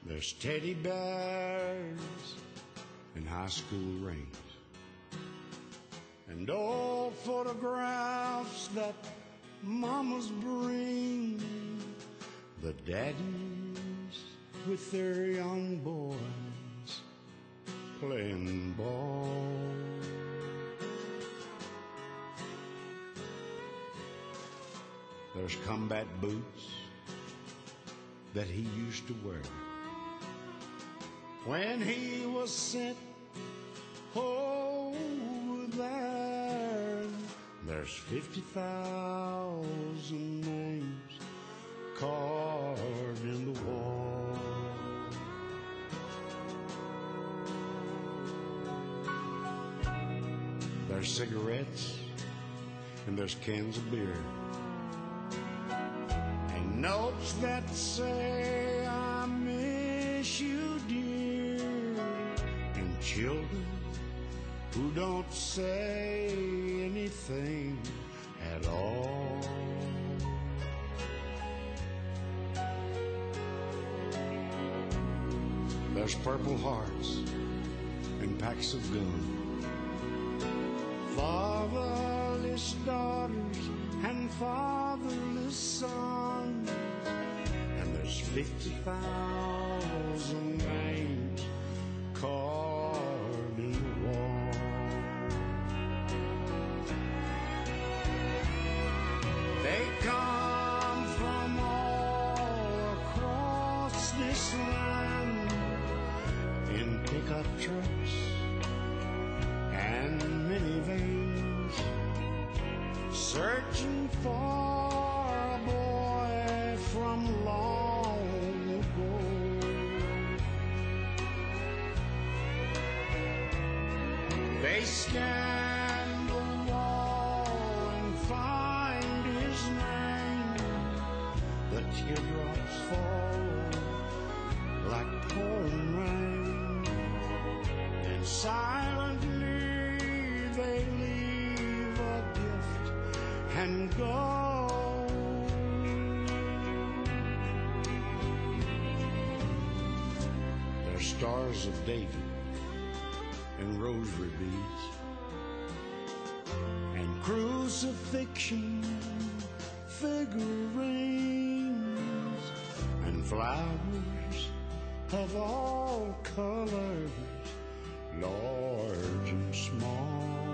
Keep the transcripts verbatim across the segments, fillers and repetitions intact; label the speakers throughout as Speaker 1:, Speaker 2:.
Speaker 1: There's teddy bears and high school rings and old photographs that mamas bring. The daddies with their young boys playing ball. There's combat boots that he used to wear when he was sent over there. There's fifty thousand names carved in the wall. There's cigarettes and there's cans of beer and notes that say I miss you, dear, and children who don't say anything at all. There's purple hearts and packs of gum, fatherless daughters and fatherless sons, and there's fifty thousand names carved in the wall. They come from all across this land in pickup trucks and minivans, searching for a boy from long ago. They scan the wall and find his name. The teardrops fall like pouring rain, and silently they leave a gift and go. There's stars of David and rosary beads and crucifixion figurines and flowers of all colors, large and small.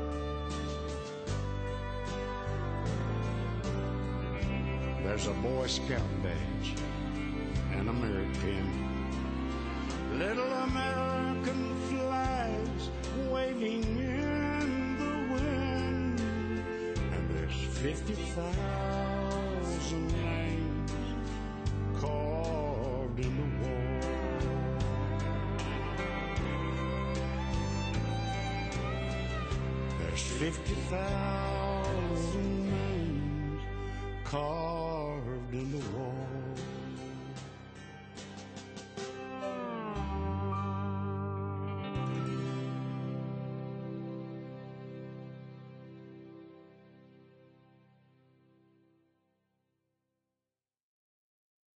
Speaker 1: There's a Boy Scout badge and a merit pin, little American flags waving in the wind, and there's fifty thousand names carved in the wall. There's fifty thousand names carved in the wall.